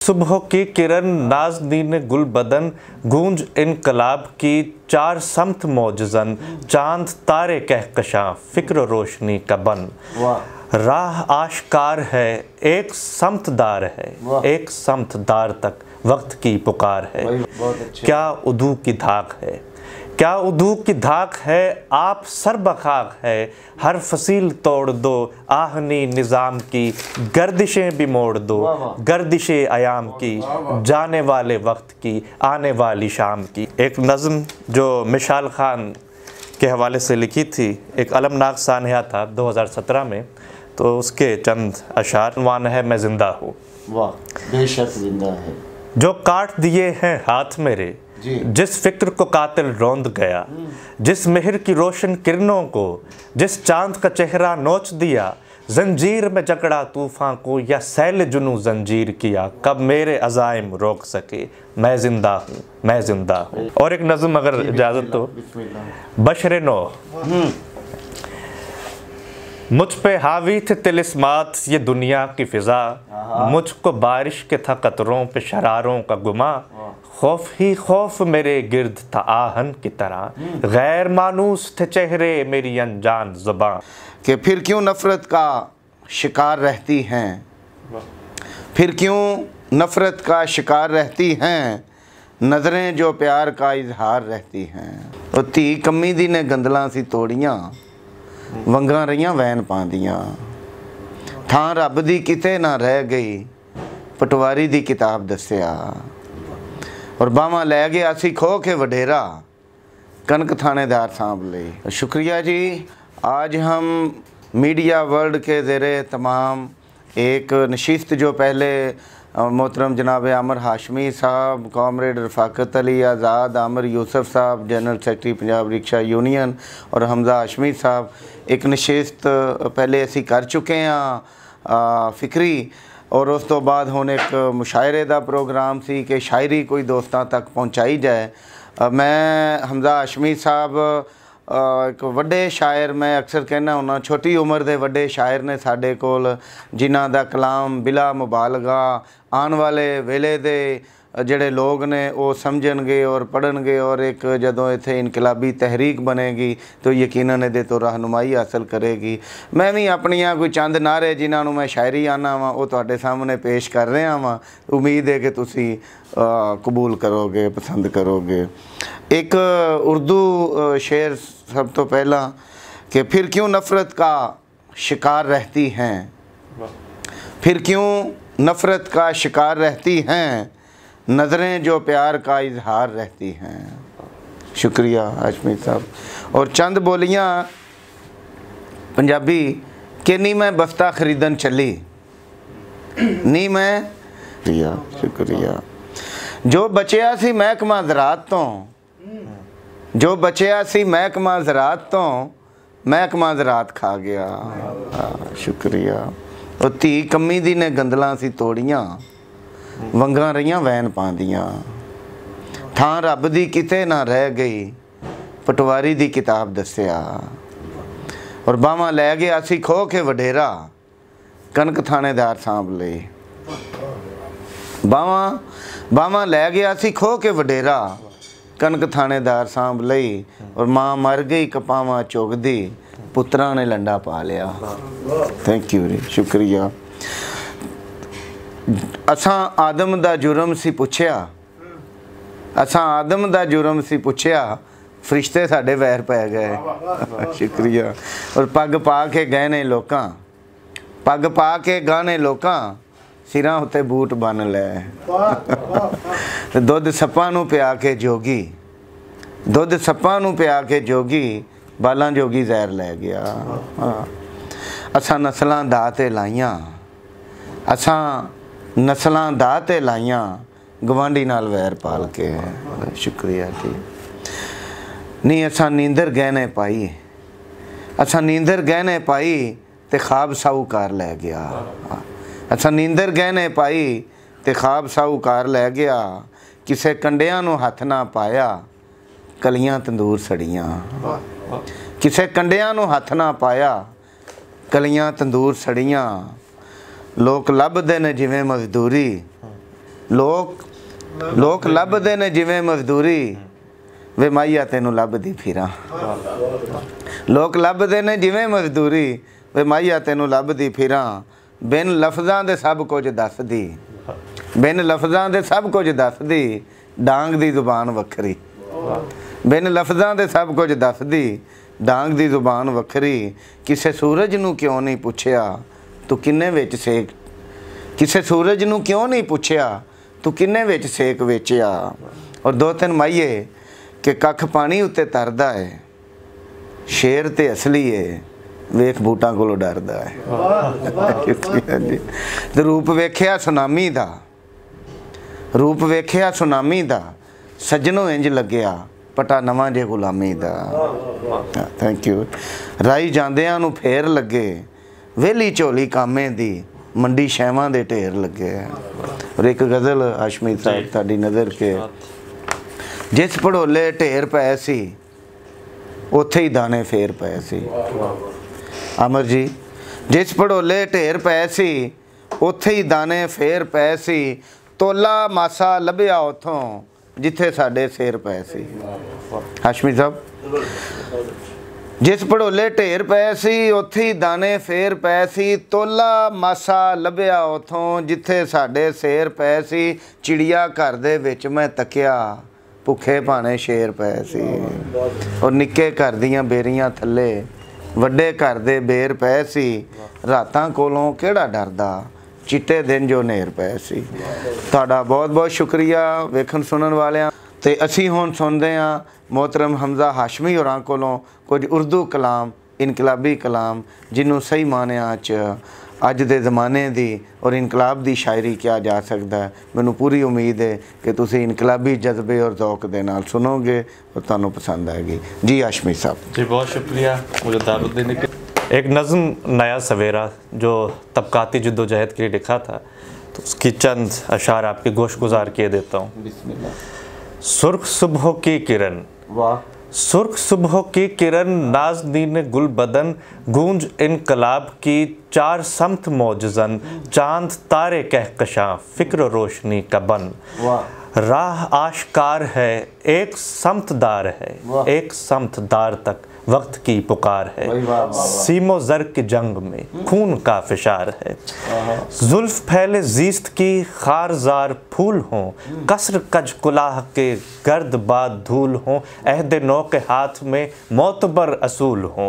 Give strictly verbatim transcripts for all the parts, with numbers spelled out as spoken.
सुबह की किरण नाज़नीन गुल बदन, गूंज इनकलाब की चार समत मौजज़न, चांद तारे कहकशां फ़िक्र रोशनी का बन। राह आश्कार है, एक समतदार है, एक समतदार तक वक्त की पुकार है। क्या उदू की धाक है, क्या उदू की धाक है, आप सरबखाक है। हर फसील तोड़ दो आहनी निज़ाम की, गर्दिशें भी मोड़ दो गर्दिशे अयाम की, जाने वाले वक्त की आने वाली शाम की। एक नज़म जो मिशाल खान के हवाले से लिखी थी, एक अलमनाक सानहा था दो हज़ार सत्रह में, तो उसके चंद अशार। वान है मैं ज़िंदा हूँ। वाह, बेशक जिंदा है। जो काट दिए हैं हाथ मेरे, जिस फिक्र को कातिल रौंद गया, जिस मेहर की रोशन किरणों को, जिस चांद का चेहरा नोच दिया। जंजीर में जकड़ा तूफान को या सैल जुनू जंजीर किया, कब मेरे अज़ाइम रोक सके। मैं ज़िंदा हूँ, मैं ज़िंदा हूँ। और एक नज़म अगर इजाज़त हो। बशर नो, मुझ पे हावी थे तिलिस्मात ये दुनिया की फ़िज़ा, मुझको बारिश के था कतरों पे शरारों का गुमा। खौफ ही खौफ मेरे गिर्द था आहन की तरह, गैर मानूस थे चेहरे मेरी अनजान ज़ुबान। कि फिर क्यों नफ़रत का शिकार रहती हैं, फिर क्यों नफ़रत का शिकार रहती हैं, नज़रें जो प्यार का इजहार रहती हैं। तो धी कमी दी ने गंदलां सी तोड़ियां, वंगां रहियां वैन पांदियां। थां रब दी किते ना रह गई, पटवारी दी किताब दस्सिया। और बावां लै गया सी खो के वडेरा, कनक थानेदार सांभ लई। शुक्रिया जी। आज हम मीडिया वर्ल्ड के ज़ेरे तमाम एक नशिस्त जो पहले मोहतरम जनाब आमिर हाशमी साहब, कॉमरेड रफ़ाकत अली आज़ाद, आमिर यूसुफ साहब general secretary Punjab rickshaw union, और हमजा हाशमी साहब, एक नशिस्त पहले असी कर चुके हैं फिक्री। और उस तो बाद हुण एक मुशायरे दा प्रोग्राम सी कि शायरी कोई दोस्तां तक पहुँचाई जाए। मैं हमजा हाशमी साहब एक वड्डे शायर, मैं अक्सर कहना हुन्ना छोटी उम्र दे वड्डे शायर ने साडे कोल, जिन्हां दा कलाम बिला मुबालगा आने वाले वेले दे जेड़े लोग ने वो समझणगे और पढ़नगे, और एक जदों इत्थे इनकलाबी तहरीक बनेगी तो यकीनन इहदे तो रहनुमाई हासिल करेगी। मैं भी अपनियां कोई चंद नारे जिन्हां नूं मैं शायरी आना वा वो तुहाडे सामने पेश कर रहा वा। उम्मीद है कि तुसी कबूल करोगे, पसंद करोगे। एक उर्दू शेर सब तो पहला कि फिर क्यों नफ़रत का शिकार रहती हैं, फिर क्यों नफ़रत का शिकार रहती हैं, नज़रें जो प्यार का इजहार रहती हैं। शुक्रिया हाशमी साहब। और चंद बोलियां पंजाबी कि नी मैं बस्ता खरीदन चली, नी मैं शुक्रिया शुक्रिया। जो बचिया सी महकमा ज़राअत तो, जो बचिया सी महकमा ज़राअत तो, महकमा ज़राअत खा गया। शुक्रिया। और धी कमी दी ने गंदलां सी तोड़ियां, वंगां रहियां वैन पांदियां। थां रब दी किते ना रह गई, पटवारी दी किताब दस्सिया। और बावां लै गया सी खो के वडेरा, कनक थानेदार सांभ लई। बावां बावां लै गया सी खो के वडेरा, कनक थानेदार सांभ लई। और माँ मर गई कपावां चुगदी, पुत्रा ने लंडा पा लिया। थैंक यू जी, शुक्रिया। असां आदम दा जुर्म सी पुछया, असां आदम दा जुर्म सी पुछया, फरिश्ते साडे वैर पै गए। शुक्रिया। और पग पा के गए ने लोकां, पग पा के गाने लोकां, सिरां उत्ते बूट बन लै। दुध सप्पां नूं पिया के जोगी, दुध सप्पां नूं पिया के जोगी, बालां जोगी जहर लै गया। असां नस्लां दा ते लाइयां, असां नस्लां दा ते लाइयां, गवांढी नाल वैर पाल के। शुक्रिया जी। नी असां नींदर गहने पाई, असां नींदर गहने पाई ते ख्वाब साहूकार लै गया। असां नींदर गहने पाई ते ख्वाब साहूकार लै गया। किसे कंडियां नूं हथ ना पाया, कलियां तंदूर सड़ियां। किसे कंडियां नूं हथ ना पाया, कलियां तंदूर सड़ियां। लोग लभदे ने जिवें मजदूरी, ਲੋਕ ਲੋਕ ਲੱਭਦੇ ਨੇ ਜਿਵੇਂ ਮਜ਼ਦੂਰੀ, ਵੇ ਮਾਈਆ ਤੈਨੂੰ ਲੱਭਦੀ ਫਿਰਾਂ। ਲੋਕ ਲੱਭਦੇ ਨੇ ਜਿਵੇਂ ਮਜ਼ਦੂਰੀ, ਵੇ ਮਾਈਆ ਤੈਨੂੰ ਲੱਭਦੀ ਫਿਰਾਂ। ਬਿਨ ਲਫ਼ਜ਼ਾਂ ਦੇ ਸਭ ਕੁਝ ਦੱਸਦੀ, ਬਿਨ ਲਫ਼ਜ਼ਾਂ ਦੇ ਸਭ ਕੁਝ ਦੱਸਦੀ, ਡਾਂਗ ਦੀ ਜ਼ੁਬਾਨ ਵੱਖਰੀ। ਬਿਨ ਲਫ਼ਜ਼ਾਂ ਦੇ ਸਭ ਕੁਝ ਦੱਸਦੀ, ਡਾਂਗ ਦੀ ਜ਼ੁਬਾਨ ਵੱਖਰੀ। ਕਿਸੇ ਸੂਰਜ ਨੂੰ ਕਿਉਂ ਨਹੀਂ ਪੁੱਛਿਆ ਤੂੰ ਕਿੰਨੇ ਵਿੱਚ ਸੇਕ, ਕਿਸੇ ਸੂਰਜ ਨੂੰ ਕਿਉਂ ਨਹੀਂ ਪੁੱਛਿਆ ਤੂੰ ਕਿੰਨੇ ਵਿੱਚ ਸੇਕ ਵੇਚਿਆ। ਔਰ ਦੋ ਤਿੰਨ ਮਾਈਏ ਕਿ ਕੱਖ ਪਾਣੀ ਉੱਤੇ ਤਰਦਾ ਹੈ, ਸ਼ੇਰ ਤੇ ਅਸਲੀ ਹੈ, ਵੇਖ ਬੂਟਾਂ ਕੋਲੋਂ ਡਰਦਾ ਹੈ। ਤੇ ਰੂਪ ਵੇਖਿਆ ਸੁਨਾਮੀ ਦਾ, ਰੂਪ ਵੇਖਿਆ ਸੁਨਾਮੀ ਦਾ, ਸੱਜਣੋਂ ਇੰਜ ਲੱਗਿਆ ਪਟਾ ਨਵਾਂ ਜੇ ਗੁਲਾਮੀ ਦਾ। Thank you. ਰਾਈ ਜਾਂਦਿਆਂ ਨੂੰ ਫੇਰ ਲੱਗੇ, ਵਿਹਲੀ ਝੋਲੀ ਕਾਮੇ ਦੀ, ਮੰਡੀ ਸ਼ੈਵਾਂ ਦੇ ਢੇਰ ਲੱਗੇ। ਔਰ ਇੱਕ ਗਜ਼ਲ ਹਾਸ਼ਮੀ ਸਾਹਿਬ ਤੁਹਾਡੀ ਨਜ਼ਰ ਕੇ, ਜਿਸ ਭੜੋਲੇ ਢੇਰ ਪਏ ਸੀ ਉੱਥੇ ਹੀ ਦਾਣੇ ਫੇਰ ਪਏ ਸੀ। ਅਮਰ ਜੀ, ਜਿਸ ਭੜੋਲੇ ਢੇਰ ਪਏ ਸੀ ਉੱਥੇ ਹੀ ਦਾਣੇ ਫੇਰ ਪਏ ਸੀ। ਤੋਲਾ ਮਾਸਾ ਲੱਭਿਆ ਉੱਥੋਂ ਜਿੱਥੇ ਸਾਡੇ ਸਿਰ ਪਏ ਸੀ। ਹਾਸ਼ਮੀ ਸਾਹਿਬ, ਜਿਸ ਭੜੋਲੇ ਢੇਰ ਪਏ ਸੀ ਉੱਥੇ ਹੀ ਦਾਣੇ ਫੇਰ ਪਏ ਸੀ। ਤੋਲਾ ਮਾਸਾ ਲੱਭਿਆ ਉੱਥੋਂ ਜਿੱਥੇ ਸਾਡੇ ਸਿਰ ਪਏ ਸੀ। ਚਿੜੀਆ ਘਰ ਦੇ ਵਿੱਚ ਮੈਂ ਤੱਕਿਆ, ਭੁੱਖੇ ਭਾਣੇ ਸ਼ੇਰ ਪਏ ਸੀ। ਔਰ ਨਿੱਕੇ ਘਰ ਦੀਆਂ ਬੇਰੀਆਂ ਥੱਲੇ ਵੱਡੇ ਘਰ ਦੇ ਬੇਰ ਪਏ ਸੀ। ਰਾਤਾਂ ਕੋਲੋਂ ਕਿਹੜਾ ਡਰਦਾ, ਚਿੱਟੇ ਦਿਨ ਜੋ ਨੇਰ ਪਏ ਸੀ। ਤੁਹਾਡਾ ਬਹੁਤ ਬਹੁਤ ਸ਼ੁਕਰੀਆ ਵੇਖਣ ਸੁਣਨ ਵਾਲਿਆਂ। ਤੇ ਅਸੀਂ ਹੁਣ ਸੁਣਦੇ ਹਾਂ मोहतरम हमज़ा हाशमी होरां कोलों कुछ उर्दू कलाम, इनकलाबी कलाम, जिन्हों सही मानिया च अज दे ज़माने दी और इनकलाब दी शायरी किया जा सकता है। मैनू पूरी उम्मीद है कि तुसी इनकलाबी जज्बे और ज़ौक दे नाल सुनोगे और तुहानू पसंद आएगी। जी हाशमी साहब जी, बहुत शुक्रिया मुझे दावत देने के। एक नज़्म नया सवेरा जो तबकाती जद्दोजहद के लिए लिखा था, तो उसकी चंद अशार आपके गोश गुजार किए देता हूँ। सुर्ख सुबह की किरण, वाह। सुर्ख सुबह की किरण, नाज़नीन गुल बदन, गूंज इनकलाब की चार समत मौजज़न, चांद तारे कहकशां, फिक्र रोशनी का बन। राह आश्कार है, एक समतदार है, एक समतदार तक वक्त की पुकार है। सीमो ज़र की जंग में खून का फिशार है। जुल्फ फैले जीस्त की खारजार फूल हों, कसर कज कुलाह के गर्द बाद धूल हों, अहद नौ के हाथ में मोतबर असूल हों।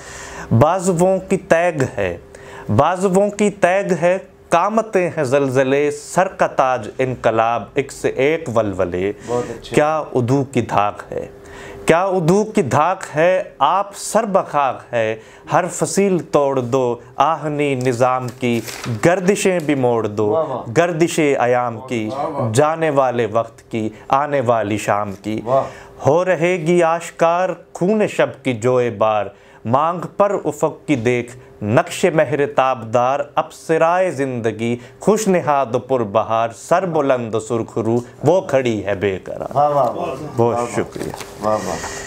बाजुओं की तैग है, बाजुओं की तैग है, कामते हैं जलजले, सर का ताज इनकलाब, एक से एक वलवले। क्या उदू की धाक है, क्या उदू की धाक है, आप सर बखाक है, हर फसील तोड़ दो, आहनी निज़ाम की गर्दिशें भी मोड़ दो, गर्दिशें अयाम की, जाने वाले वक्त की, आने वाली शाम की। हो रहेगी आश्कार खून शब की जोए बार, मांग पर उफ़क़ की देख नक्शे महर ताबदार, अब सिराए ज़िंदगी खुश निहाद पुर बहार, सर बुलंद सुरखरू वो खड़ी है बेकरार। बहुत शुक्रिया।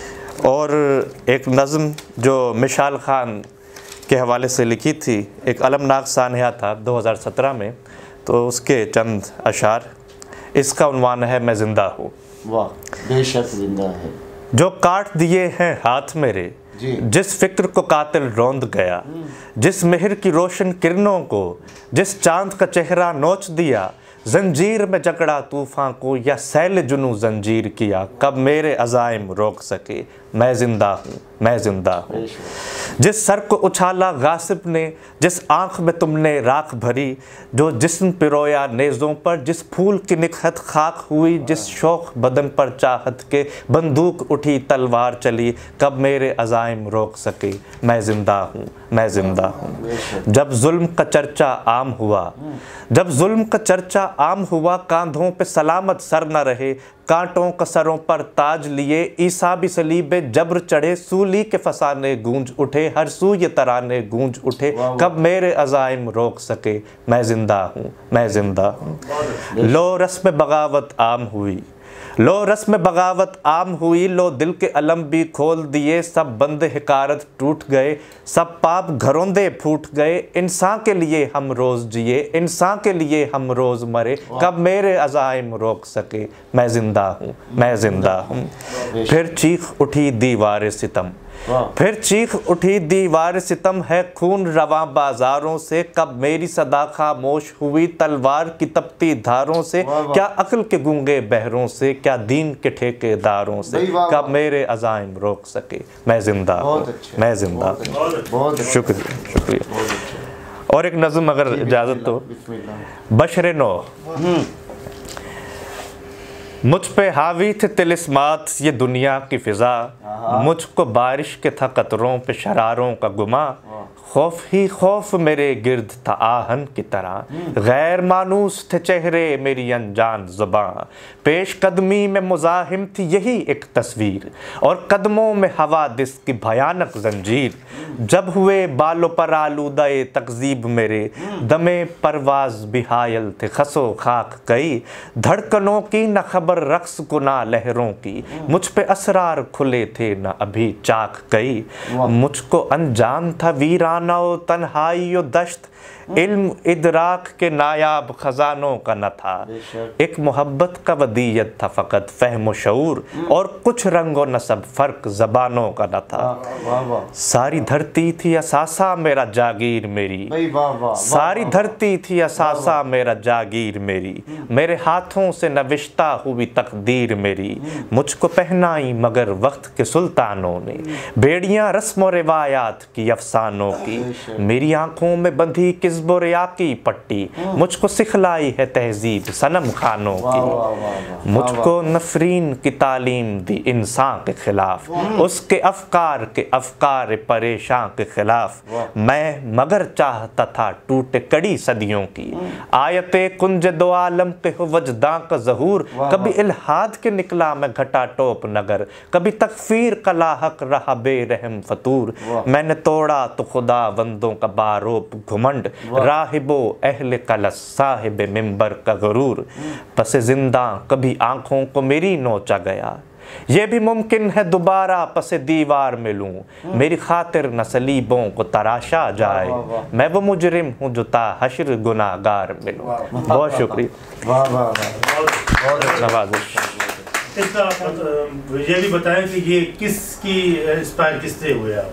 और एक नज़्म जो मिशाल ख़ान के हवाले से लिखी थी, एक अलमनाक सानहा था दो हज़ार सत्रह में, तो उसके चंद अशार। इसका उन्वान है मैं ज़िंदा हूँ। वाह, बेशक ज़िंदा है। जो काट दिए हैं हाथ मेरे, जिस फिक्र को कातिल रौंद गया, जिस मेहर की रोशन किरणों को, जिस चांद का चेहरा नोच दिया, जंजीर में जकड़ा तूफ़ान को या सैल जुनू जंजीर किया, कब मेरे अज़ाइम रोक सके, मैं ज़िंदा हूँ, मैं ज़िंदा हूँ। जिस सर को उछाला गासिब ने, जिस आँख में तुमने राख भरी, जो जिस्म पिरोया नेज़ों पर, जिस फूल की निखत खाक हुई, जिस शौक़ बदन पर चाहत के बंदूक उठी तलवार चली, कब मेरे अज़ाइम रोक सके, मैं ज़िंदा हूँ, मैं ज़िंदा हूँ। जब जुल्म का चर्चा आम हुआ, जब जुल्म का चर्चा आम हुआ, कांधों पे सलामत सर न रहे, कांटों का सरों पर ताज लिए, ईसा भी सलीबे जब्र चढ़े, सूली के फसाने गूंज उठे, हर सू ये तराने गूंज उठे, कब मेरे अज़ाइम रोक सके, मैं ज़िंदा हूँ, मैं ज़िंदा हूँ। लो रस्म बगावत आम हुई, लो रस्म बगावत आम हुई, लो दिल के अलम भी खोल दिए, सब बंद हिकारत टूट गए, सब पाप घरौंदे फूट गए, इंसान के लिए हम रोज़ जिए, इंसान के लिए हम रोज़ मरे, कब मेरे अज़ाइम रोक सके, मैं ज़िंदा हूँ, मैं ज़िंदा हूँ। फिर चीख उठी दीवार सितम, फिर चीख उठी दीवार सितम, है खून रवां बाजारों से, कब मेरी सदा खामोश हुई तलवार की तपती धारों से, क्या अक्ल के गूंगे बहरों से, क्या दीन के ठेकेदारों से, कब मेरे अज़ाइम रोक सके, मैं जिंदा हूँ, मैं जिंदा हूँ। शुक्रिया शुक्रिया। और एक नज़म अगर इजाज़त तो, बशर नो, मुझ पे हावी थे तिलिस्मात ये दुनिया की फिजा, मुझको बारिश के था कतरों पे शरारों का गुमा, खौफ ही खौफ मेरे गिर्द था आहन की तरह, गैर मानूस थे चेहरे मेरी अनजान ज़ुबां, पेश कदमी में मुज़ाहिम थी यही एक तस्वीर, और कदमों में हवादिस की भयानक जंजीर, जब हुए बालों पर आलूदाए तकजीब मेरे, दमे परवाज बिहायल थे खसो खाक कई, धड़कनों की न खबर रक्स को ना लहरों की, मुझ पे असरार खुले थे न अभी चाक कई, मुझको अनजान था वीराना तन्हाई व दश्त, इल्म इदराक के नायाब खजानों का न था, एक मोहब्बत का वदीयत था फ़कत फ़हम शऊर, और कुछ रंगो नसब फ़र्क ज़बानों का न था। सारी धरती थी असासा मेरा जागीर मेरी, सारी धरती थी असासा मेरा जागीर मेरी, मेरे हाथों से नविश्ता हुई तकदीर मेरी, मुझको पहनाई मगर वक्त के सुल्तानों ने बेड़ियाँ रस्म व रिवायात की अफसानों की, मेरी आंखों में बंधी किस्बो रिया की पट्टी, मुझको सिखलाई है तहजीब सनम खानों की, मुझको नफरीन की तालीम दी इंसान के खिलाफ, उसके अफकार के अफकार परेशान के खिलाफ, मैं मगर चाहता था टूटे कड़ी सदियों की, आयते कुंज दो आलम के हो वजदां का ज़हूर, कभी इल्हाद के निकला मैं घटा टोप नगर, कभी तकफीर का लाहक रहा बेरहम फतूर, मैंने तोड़ा तो खुदा बंदों का बारोब घुमंड, राहिबो अहले कलस साहिब मिंबर का गरूर, पस जिंदा कभी आंखों को मेरी नोचा गया, ये भी मुमकिन है दोबारा पस दीवार में लूं, मेरी खातिर न सलीबों को तराशा जाए, मैं वो मुजरिम हूँ जो ता हश्र गुनाहगार मिलूं। बहुत शुक्रिया, नवाज़िश। इसका ये भी बताएं कि ये किसकी इंस्पायर किससे हुए आप?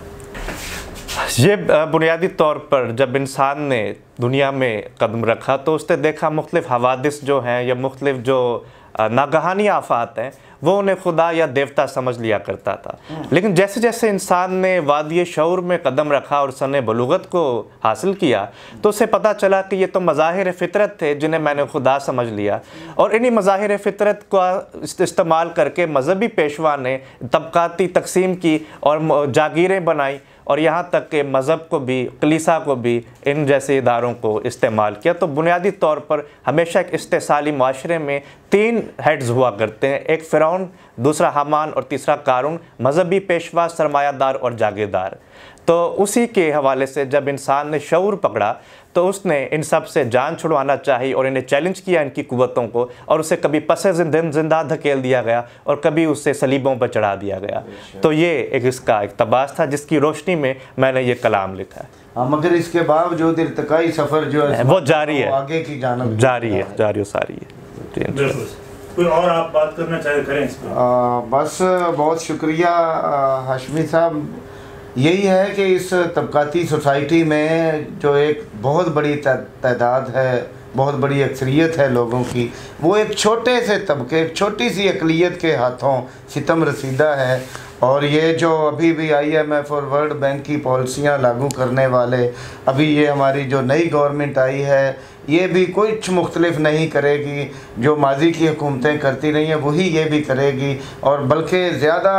ये बुनियादी तौर पर जब इंसान ने दुनिया में कदम रखा तो उसने देखा मुख्तलिफ हवादिस जो हैं या मुख्तलिफ जो नागहानी आफात हैं वो उन्हें खुदा या देवता समझ लिया करता था, लेकिन जैसे जैसे इंसान ने वादी शऊर में कदम रखा और सने बलूगत को हासिल किया तो उसे पता चला कि ये तो मज़ाहिर फ़ितरत थे जिन्हें मैंने खुदा समझ लिया, और इन्हीं मज़ाहिर फ़ितरत को इस्तेमाल करके मजहबी पेशवा ने तबकाती तकसीम की और जागीरें बनाई, और यहाँ तक के मज़हब को भी कलीसा को भी इन जैसे इदारों को इस्तेमाल किया। तो बुनियादी तौर पर हमेशा एक इस्तेसाली माशरे में तीन हेड्स हुआ करते हैं, एक फ़िरौन, दूसरा हामान और तीसरा कारून, मजहबी पेशवा, सरमायादार और जागीरदार। तो उसी के हवाले से जब इंसान ने शऊर पकड़ा तो उसने इन सब से जान छुड़वाना चाहिए और इन्हें चैलेंज किया इनकी कुव्वतों को, और उसे कभी पसे जिंदा धकेल दिया गया और कभी उसे सलीबों पर चढ़ा दिया गया। तो ये एक इसका इक़्तिबास था जिसकी रोशनी में मैंने ये कलाम लिखा है। हाँ, मगर इसके बावजूद इर्तिकाई सफ़र जो है वो जारी है, आगे की जानब जारी है, जारी और सारी है। कोई और आप बात करना चाहे करें इस पर? बस बहुत शुक्रिया हाशमी साहब। यही है कि इस तबकाती सोसाइटी में जो एक बहुत बड़ी तादाद है, बहुत बड़ी अक्सरियत है लोगों की, वो एक छोटे से तबके, एक छोटी सी अक़लियत के हाथों सितम रसीदा है। और ये जो अभी भी आई एम एफ और वर्ल्ड बैंक की पॉलिसियाँ लागू करने वाले, अभी ये हमारी जो नई गवर्नमेंट आई है, ये भी कुछ मुख्तलिफ नहीं करेगी जो माजी की हुकूमतें करती रही हैं, वही ये भी करेगी, और बल्कि ज़्यादा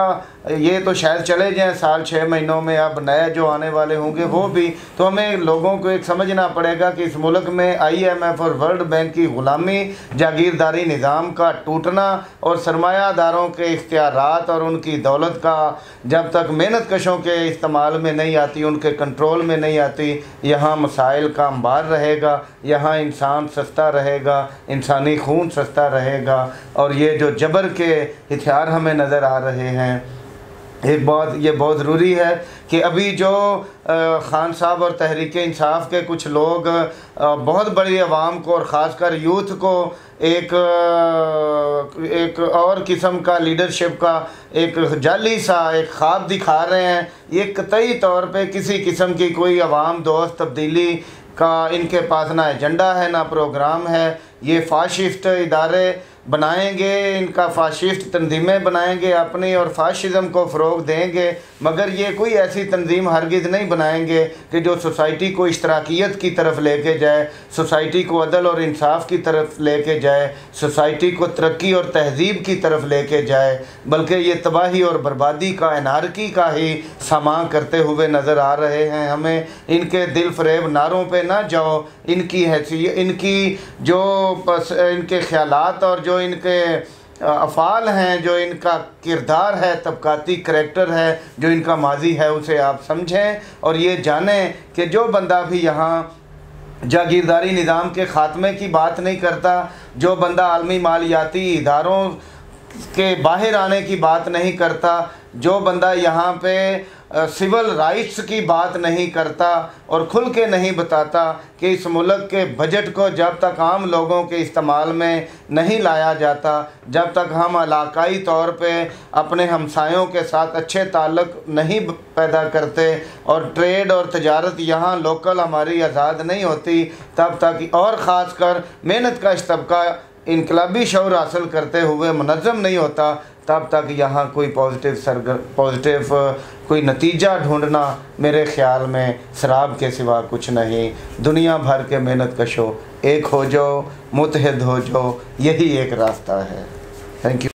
ये तो शायद चले जाएं साल छः महीनों में, अब नए जो आने वाले होंगे वो भी। तो हमें लोगों को एक समझना पड़ेगा कि इस मुल्क में आई एम एफ और वर्ल्ड बैंक की ग़ुलामी, जागीरदारी निज़ाम का टूटना और सरमायादारों के इख्तियारात और उनकी दौलत का जब तक मेहनत कशों के इस्तेमाल में नहीं आती, उनके कंट्रोल में नहीं आती, यहाँ मसाइल का अंबार रहेगा, यहाँ इंसान सस्ता रहेगा, इंसानी खून सस्ता रहेगा। और ये जो जबर के हथियार हमें नज़र आ रहे हैं, एक बहुत ये बहुत ज़रूरी है कि अभी जो ख़ान साहब और तहरीक इंसाफ के कुछ लोग बहुत बड़ी आवाम को और ख़ासकर यूथ को एक एक और किस्म का लीडरशिप का एक जाली सा एक ख्वाब दिखा रहे हैं, ये कतई तौर पे किसी किस्म की कोई आवाम दोस्त तब्दीली का इनके पास ना एजेंडा है ना प्रोग्राम है। ये फाशिस्ट इदारे बनाएंगे, इनका फाशिस्ट तंजीमें बनाएंगे अपनी और फाशिज़म को फ़रोग देंगे, मगर ये कोई ऐसी तंजीम हरगिज़ नहीं बनाएंगे कि जो सोसाइटी को इश्तराकियत की तरफ लेके जाए, सोसाइटी को अदल और इंसाफ की तरफ लेके जाए, सोसाइटी को तरक्की और तहज़ीब की तरफ लेके जाए, बल्कि ये तबाही और बर्बादी का, अनारकी का ही सामा करते हुए नज़र आ रहे हैं। हमें इनके दिल फरेब नारों पे ना जाओ, इनकी हैसियत, इनकी जो इनके ख्यालात और जो इनके अफ़ाल हैं, जो इनका किरदार है, तबकाती करैक्टर है, जो इनका माजी है, उसे आप समझें और ये जानें कि जो बंदा भी यहाँ जागीरदारी निज़ाम के ख़ात्मे की बात नहीं करता, जो बंदा आलमी मालियाती इदारों के बाहर आने की बात नहीं करता, जो बंदा यहाँ पे सिविल राइट्स की बात नहीं करता और खुल के नहीं बताता कि इस मुल्क के बजट को जब तक आम लोगों के इस्तेमाल में नहीं लाया जाता, जब तक हम इलाकाई तौर पे अपने हमसायों के साथ अच्छे ताल्लुक़ नहीं पैदा करते और ट्रेड और तजारत यहाँ लोकल हमारी आज़ाद नहीं होती, तब तक और ख़ास कर मेहनत का इस तबका इनकलाबी शऊर हासिल करते हुए मुनज़्ज़म नहीं होता, तब तक यहाँ कोई पॉजिटिव सरगर पॉजिटिव कोई नतीजा ढूंढना मेरे ख़्याल में शराब के सिवा कुछ नहीं। दुनिया भर के मेहनत कशो एक हो जाओ, मुतहद हो जाओ, यही एक रास्ता है। Thank you.